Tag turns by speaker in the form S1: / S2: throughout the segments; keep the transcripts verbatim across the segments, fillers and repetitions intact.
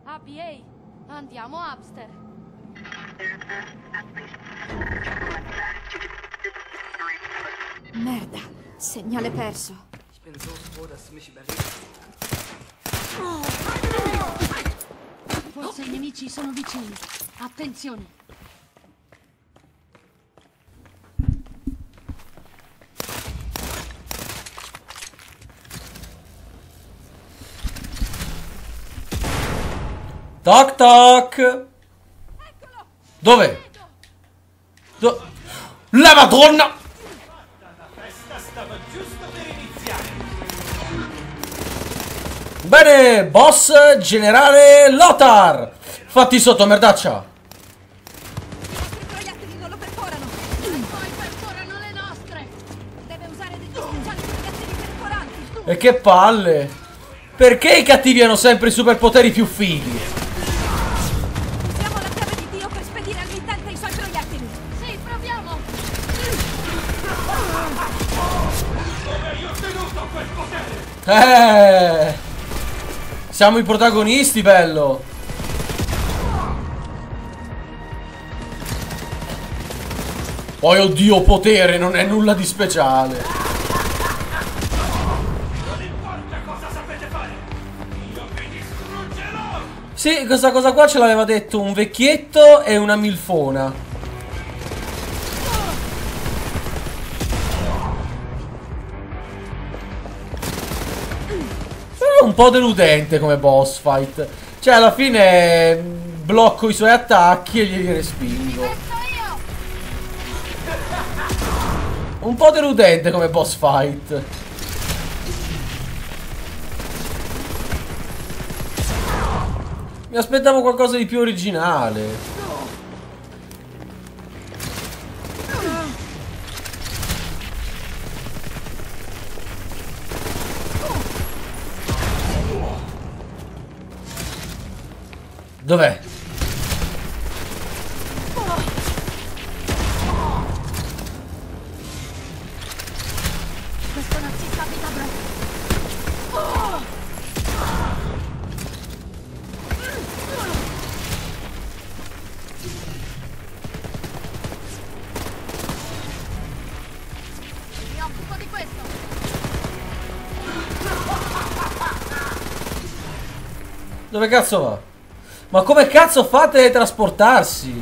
S1: A B A, andiamo a Upster.
S2: Merda, segnale perso.
S3: Ich bin so froh, dass du mich überlebst.
S1: Forse i nemici sono vicini. Attenzione.
S4: Toc toc. Dove? Do La Madonna!
S5: La festa stava giusto per iniziare.
S4: Bene, boss generale Lothar. Fatti sotto, merdaccia.
S2: I proiettili non lo perforano.
S1: E poi perforano le nostre.
S2: Deve usare degli speciali proiettili perforanti.
S4: E che palle. Perché i cattivi hanno sempre i superpoteri più fighi?
S2: Usiamo la chiave di Dio per spedire al mittente i suoi proiettili.
S1: Sì, proviamo.
S5: Dove hai ottenuto quel potere?
S4: Eh, siamo i protagonisti, bello. Poi, oddio, potere non è nulla di speciale.
S5: Non importa cosa sapete fare. Io vi distruggerò.
S4: Sì, questa cosa qua ce l'aveva detto un vecchietto e una milfona. Però è un po' deludente come boss fight. Cioè, alla fine blocco i suoi attacchi e glieli respingo.
S1: Questo io.
S4: Un po' deludente come boss fight. Mi aspettavo qualcosa di più originale. Dov'è?
S1: Questo nazista abita proprio. Mi occupo di questo.
S4: Dove cazzo va? Ma come cazzo fa a teletrasportarsi?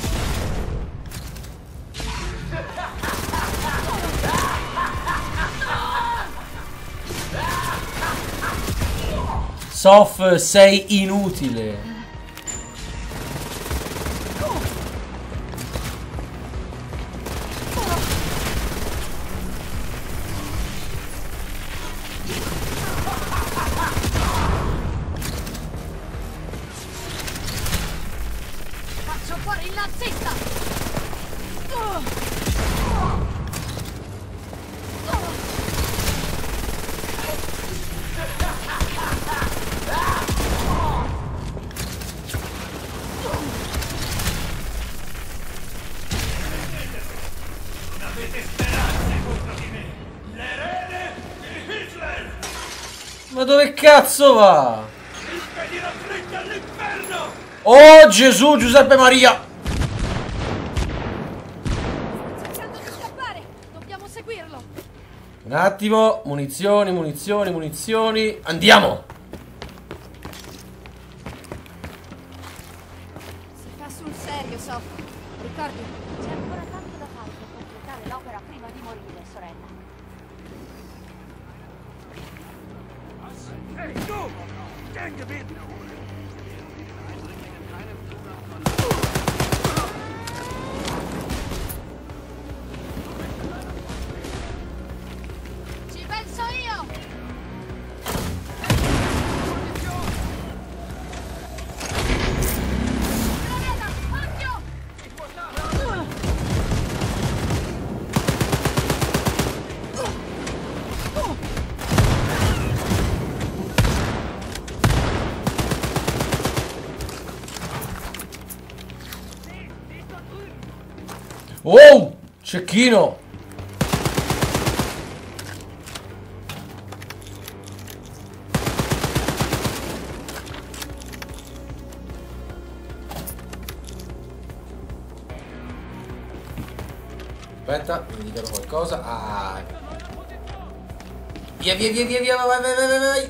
S4: Sof, sei inutile.
S1: Faccio fuori il nazista.
S5: Non avete speranze contro di me. L'erede di Hitler.
S4: Ma dove cazzo va?
S5: Vi spedirò dritti all'inferno.
S4: Oh Gesù, Giuseppe Maria!
S2: Sta cercando di scappare. Dobbiamo seguirlo.
S4: Un attimo, munizioni, munizioni, munizioni. Andiamo!
S2: Si fa sul serio, Sof. Ricordi, c'è ancora tanto da fare per completare l'opera prima di morire, sorella.
S5: Hey, du! Stehen geblieben!
S1: Ci penso io. Granata, occhio!
S4: Oh! Cecchino! Aspetta, mi dicono qualcosa. Ah. Via, via, via, via, via, vai, vai, vai, vai, vai.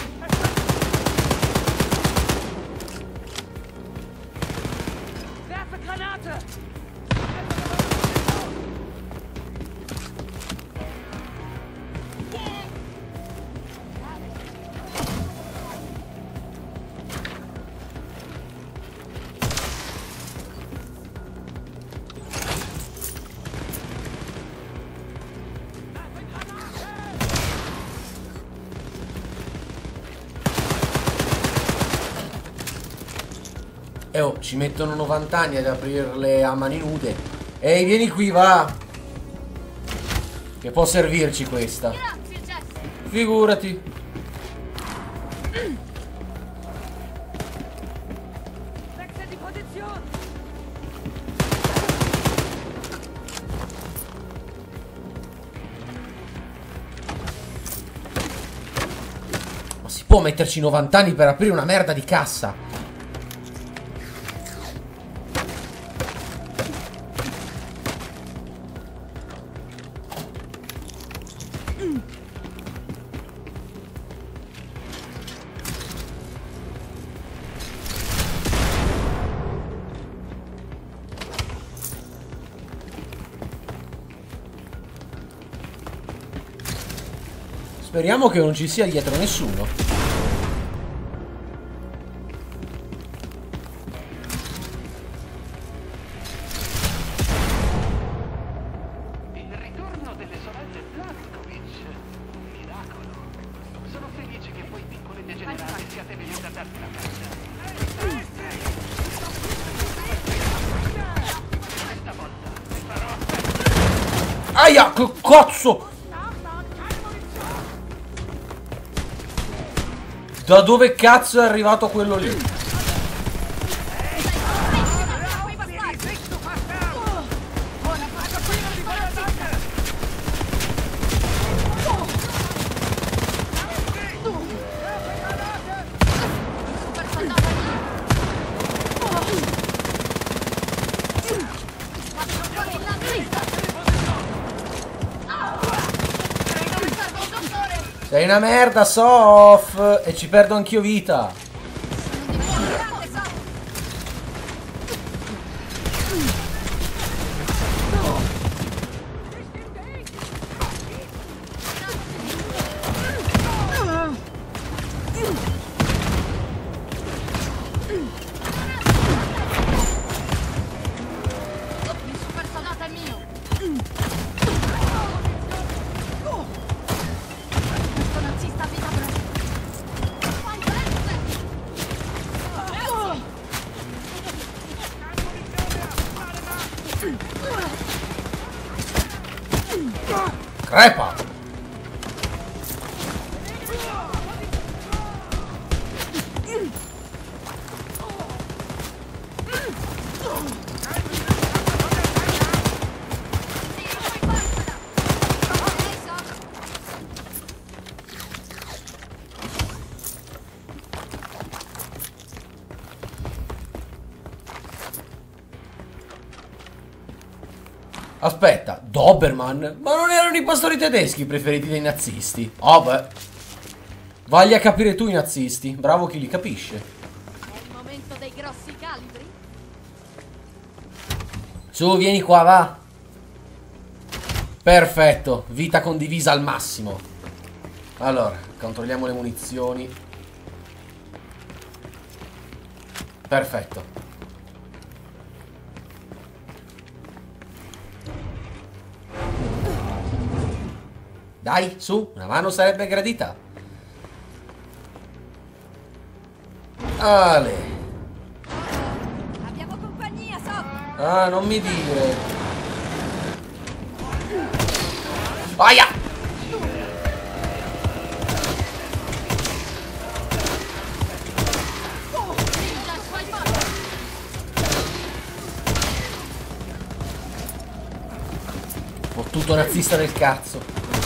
S4: E oh, ci mettono novanta anni ad aprirle a mani nude. Ehi, vieni qui, va. Che può servirci questa.
S1: Grazie, Jess.
S4: Figurati.
S1: Di posizione.
S4: Ma si può metterci novanta anni per aprire una merda di cassa? Speriamo che non ci sia dietro nessuno.
S5: Il ritorno delle sorelle Blazkowicz. Miracolo. Sono felice che voi piccoli degenerati siate venuti a darmi la caccia. Questa volta vi farò.
S4: Aia, che cazzo! Da dove cazzo è arrivato quello lì? Sei una merda, Sof! E ci perdo anch'io vita.
S1: Il super soldato è mio. Questo nazista vita per... Vai,
S4: Crepa! Aspetta, Doberman? Ma non erano i pastori tedeschi preferiti dai nazisti? Oh beh. Vagli a capire tu i nazisti. Bravo chi li capisce.
S1: È il momento dei grossi calibri.
S4: Su, vieni qua, va. Perfetto, vita condivisa al massimo. Allora, controlliamo le munizioni. Perfetto. Dai, su, una mano sarebbe gradita. Ale.
S2: Abbiamo compagnia, Sof.
S4: Ah, non mi dire. Aia! Fottuto nazista del cazzo.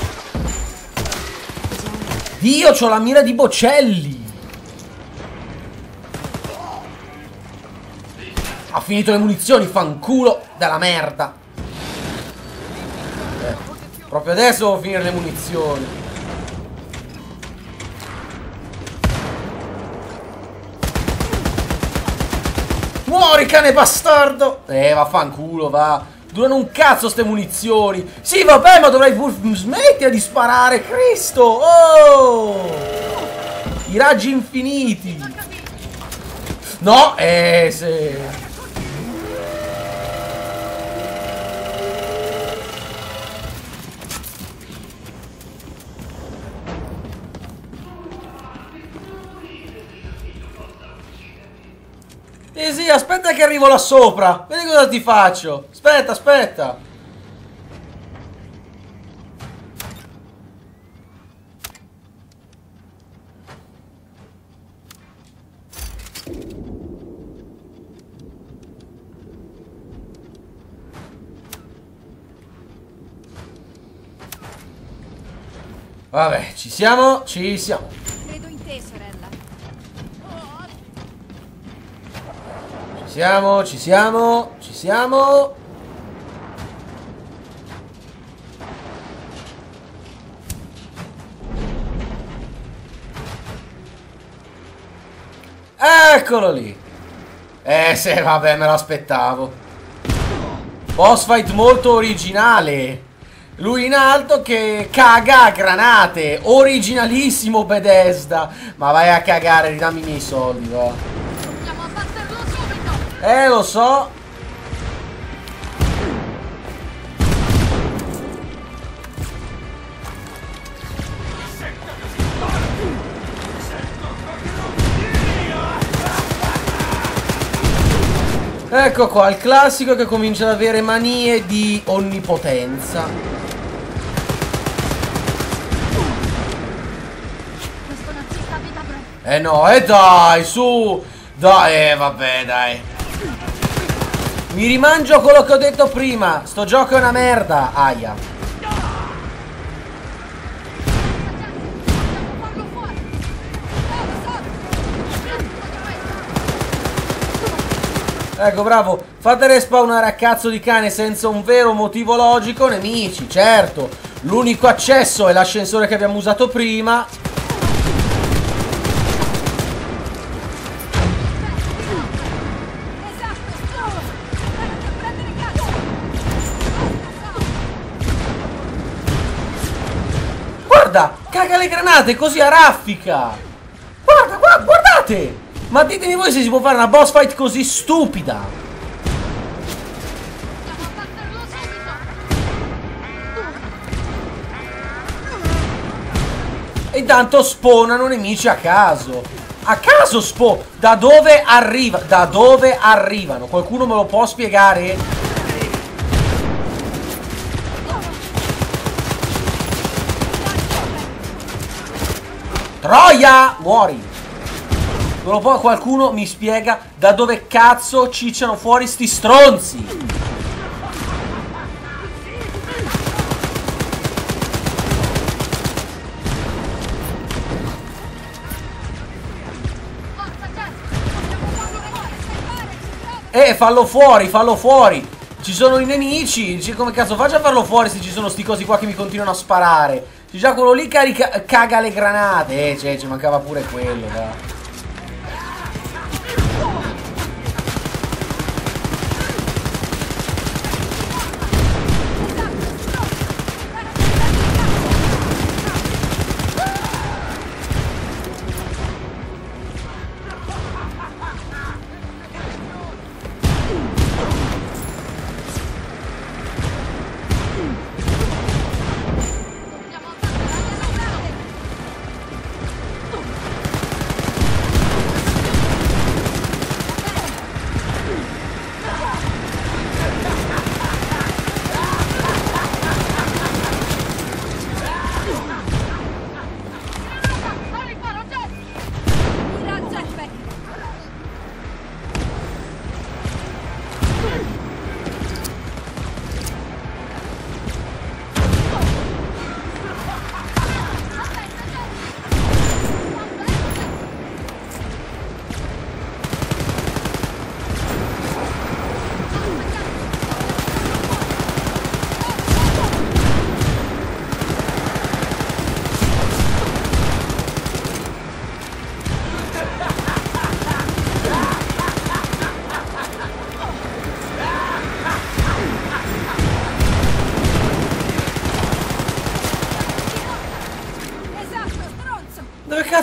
S4: Dio, c'ho la mira di Bocelli. Ha finito le munizioni, fanculo della merda. Proprio adesso devo finire le munizioni. Muori, cane bastardo! Eh, vaffanculo, va. Durano un cazzo ste munizioni. Sì, vabbè, ma dovrei pur smettere di sparare, Cristo! Oh! I raggi infiniti. No, eh, se... Eh sì, aspetta che arrivo là sopra. Vedi cosa ti faccio. Aspetta, aspetta. Vabbè, ci siamo, ci siamo.
S2: Credo in te, sorella.
S4: Ci siamo, ci siamo, ci siamo. Eccolo lì. Eh sì, vabbè, me lo aspettavo. Boss fight molto originale. Lui in alto che caga a granate. Originalissimo Bethesda. Ma vai a cagare, ridammi i miei soldi, va.
S1: Dobbiamo abbatterlo subito!
S4: Eh, lo so. Ecco qua, il classico che comincia ad avere manie di onnipotenza.
S1: Questo nazista a vita breve.
S4: Eh no, eh dai, su. Dai, eh vabbè, dai. Mi rimangio quello che ho detto prima. Sto gioco è una merda. Aia.
S1: Dobbiamo farlo fuori!
S4: Ecco, bravo. Fate respawnare a cazzo di cane senza un vero motivo logico nemici, certo. L'unico accesso è l'ascensore che abbiamo usato prima. Guarda, caga le granate così a raffica. Guarda, guarda, guardate. Ma ditemi voi se si può fare una boss fight così stupida.
S1: Dobbiamo abbatterlo subito!
S4: E intanto spawnano nemici a caso. A caso spawn. Da dove arriva? Da dove arrivano? Qualcuno me lo può spiegare? Troia! Muori! Non lo può, qualcuno mi spiega da dove cazzo cicciano fuori sti stronzi?
S1: Forza, Jess! Dobbiamo farlo fuori!
S4: Eh, fallo fuori, fallo fuori. Ci sono i nemici. Dici, come cazzo faccio a farlo fuori se ci sono sti cosi qua che mi continuano a sparare? C'è già quello lì carica, caga le granate. Eh, cioè, ci mancava pure quello, dai.
S1: Dobbiamo abbattere la granate!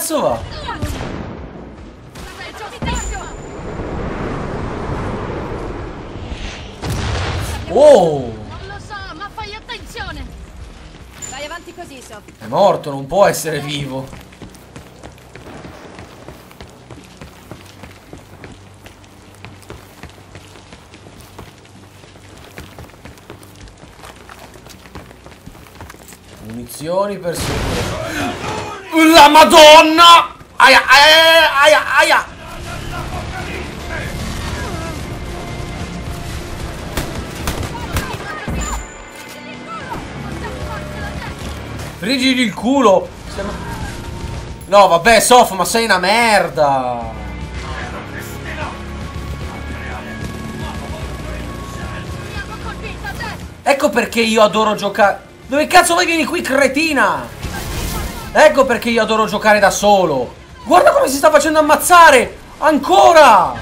S4: cazzo va? Oh!
S1: Non lo so, ma fai attenzione!
S2: Vai avanti così, Sof.
S4: È morto, non può essere vivo. Munizioni per seguire. La Madonna! Aia, aia, aia, aia! Frigili il culo! No, vabbè, Sof, ma sei una merda! Ecco perché io adoro giocare. Dove cazzo vai, vieni qui, cretina? Ecco perché io adoro giocare da solo. Guarda come si sta facendo ammazzare! Ancora!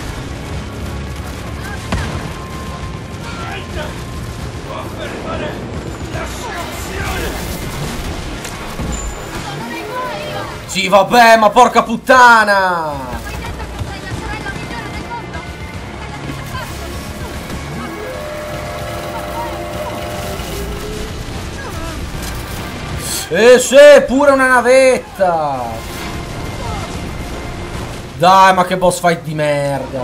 S4: Sì, vabbè, ma porca puttana!
S1: Hai detto che sei la sorella migliore del mondo?
S4: Eh sì, pure una navetta! Dai, ma che boss fight di merda!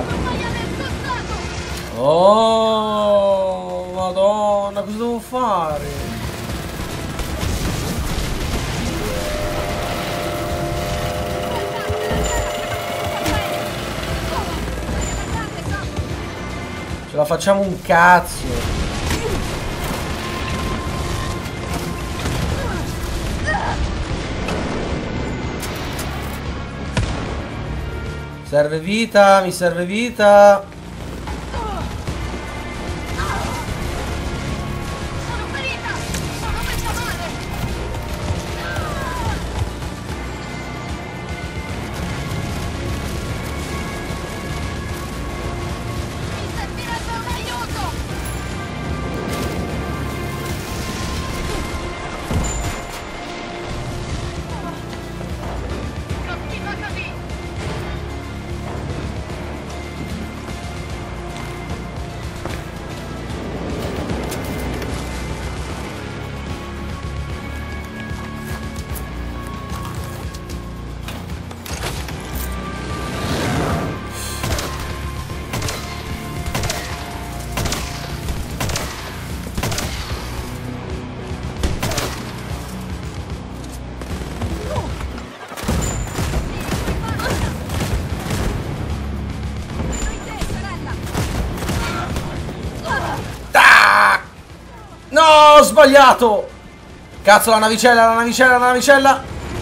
S4: Oh, madonna, cosa devo fare? Ce la facciamo un cazzo! Serve vita, mi serve vita.
S1: Sono ferita! Sono messa male! Mi servirebbe un aiuto! Continua così!
S4: No, ho sbagliato! Cazzo, la navicella, la navicella, la navicella!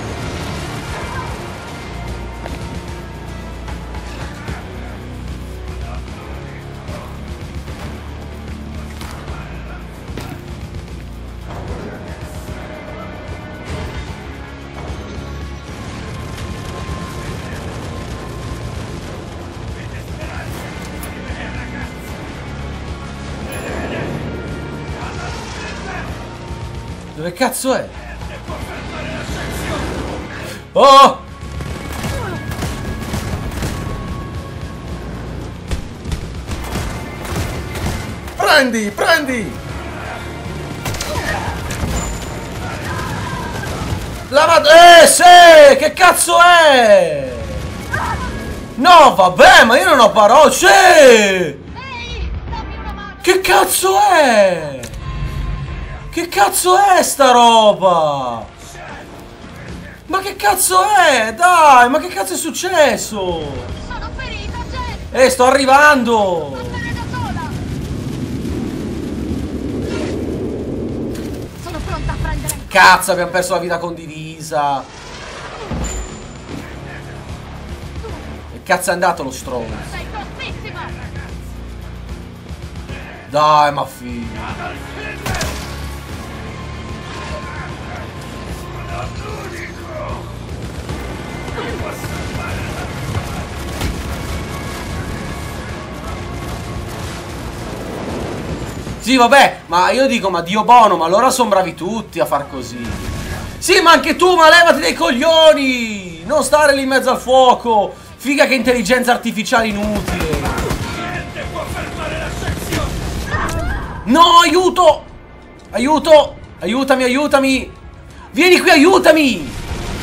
S4: Dove cazzo è? Oh! Prendi, prendi! La vado... Eh, sì! Che cazzo è? No, vabbè, ma io non ho parole! Sì!
S1: Ehi! Dammi una mano!
S4: Che cazzo è? Che cazzo è sta roba? Ma che cazzo è? Dai, ma che cazzo è successo?
S1: Sono ferita, Jen!
S4: Eh, sto arrivando!
S1: Sono da sola! Sono pronta a prendere...
S4: Cazzo, abbiamo perso la vita condivisa! Che cazzo è andato lo stronzo?
S1: Sei tossissima!
S4: Dai, ma figlio! Sì, vabbè, ma io dico, ma Dio buono, ma allora sono bravi tutti a far così. Sì, ma anche tu, ma levati dai coglioni! muoviti! Non stare lì in mezzo al fuoco! Figa che intelligenza artificiale inutile!
S6: Niente può fermare l'ascensione!
S4: No, aiuto! Aiuto! Aiutami, aiutami! Vieni qui, aiutami!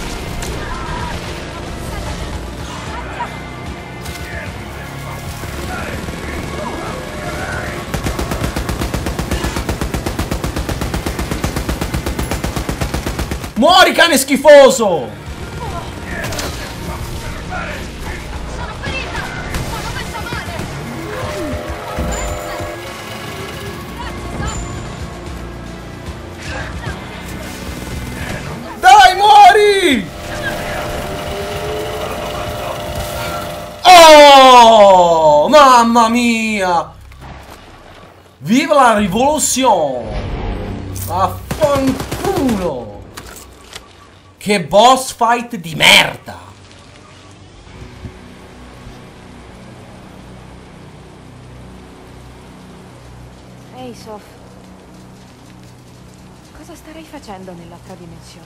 S4: Muori, cane schifoso!
S1: Sono ferita! Sono messa male!
S4: Dai, muori! Oh, mamma mia! Viva la rivoluzione! Affanculo! Che boss fight di merda!
S2: Ehi, Sof. Cosa starei facendo nell'altra dimensione?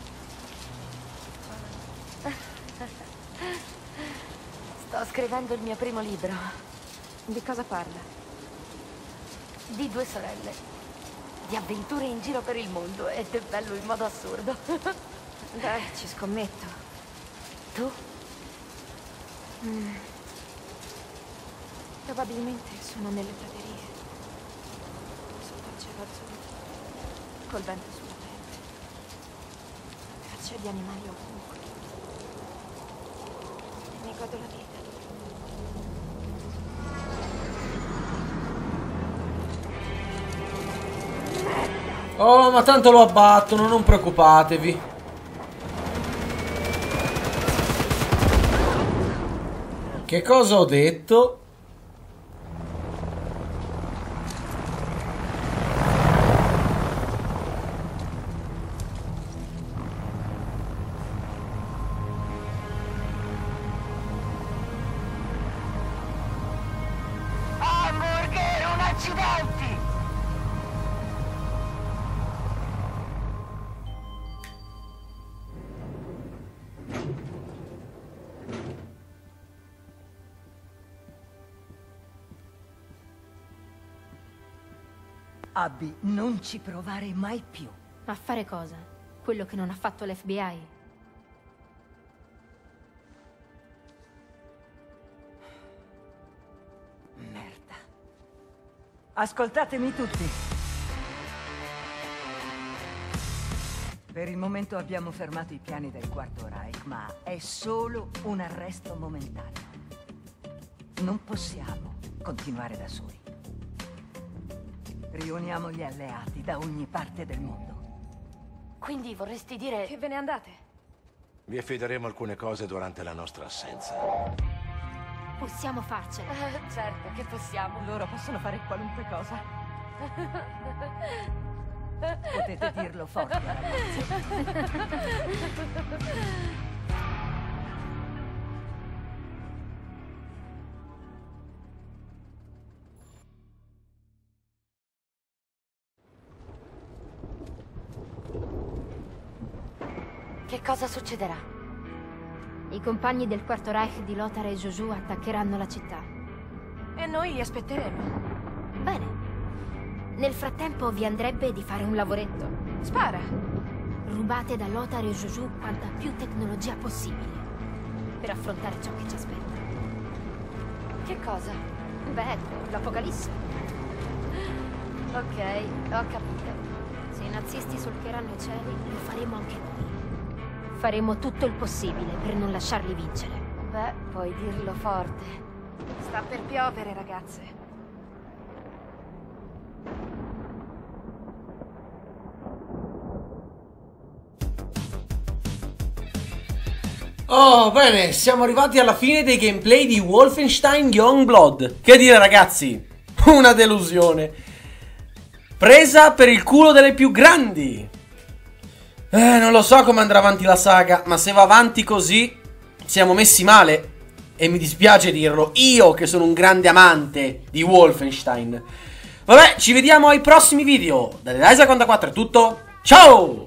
S7: Sto scrivendo il mio primo libro.
S2: Di cosa parla?
S7: Di due sorelle. Di avventure in giro per il mondo. Ed è bello in modo assurdo.
S2: Beh, ci scommetto.
S7: Tu?
S2: Mm. Probabilmente sono nelle praterie. Sotto il cielo azzurro. Col vento sulla pelle. Tracce di animali ovunque. E mi godo la vita.
S4: Oh, ma tanto lo abbattono, non preoccupatevi. Che cosa ho detto?
S5: Hamburger, un accidenti!
S8: Abby, non ci provare mai più.
S1: A fare cosa? Quello che non ha fatto l'F B I?
S8: Merda. Ascoltatemi tutti. Per il momento abbiamo fermato i piani del Quarto Reich, ma è solo un arresto momentaneo. Non possiamo continuare da soli. Riuniamo gli alleati da ogni parte del mondo.
S7: Quindi vorresti dire...
S2: Che ve ne andate?
S6: Vi affideremo alcune cose durante la nostra assenza.
S1: Possiamo farcela.
S7: Eh, certo che possiamo.
S8: Loro possono fare qualunque cosa. Potete dirlo forte, ragazzi.
S7: Che cosa succederà?
S1: I compagni del Quarto Reich di Lothar e Jojo attaccheranno la città.
S2: E noi li aspetteremo.
S1: Bene. Nel frattempo vi andrebbe di fare un lavoretto.
S2: Spara.
S1: Rubate da Lothar e Jojo quanta più tecnologia possibile per affrontare ciò che ci aspetta.
S7: Che cosa?
S1: Beh, l'apocalisse.
S7: Ok, ho capito.
S1: Se i nazisti solcheranno i cieli, lo faremo anche noi. Faremo tutto il possibile per non lasciarli vincere.
S7: Beh, puoi dirlo forte.
S2: Sta per piovere, ragazze.
S4: Oh, bene, siamo arrivati alla fine dei gameplay di Wolfenstein Youngblood. Che dire, ragazzi? Una delusione. Presa per il culo delle più grandi. Eh, non lo so come andrà avanti la saga, ma se va avanti così siamo messi male. E mi dispiace dirlo, io che sono un grande amante di Wolfenstein. Vabbè, ci vediamo ai prossimi video. Da Eliza quarantaquattro è tutto. Ciao!